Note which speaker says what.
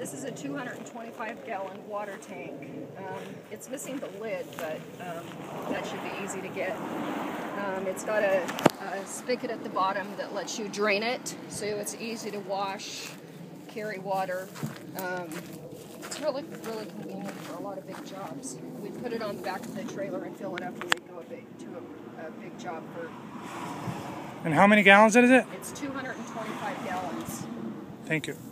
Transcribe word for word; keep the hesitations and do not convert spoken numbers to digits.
Speaker 1: This is a two hundred twenty-five gallon water tank. Um, it's missing the lid, but um, that should be easy to get. Um, it's got a, a spigot at the bottom that lets you drain it, so it's easy to wash, carry water. Um, it's really, really convenient for a lot of big jobs. We put it on the back of the trailer and fill it up when we go a big, to a, a big job. For.
Speaker 2: And how many gallons is it?
Speaker 1: It's two hundred twenty-five gallons.
Speaker 2: Thank you.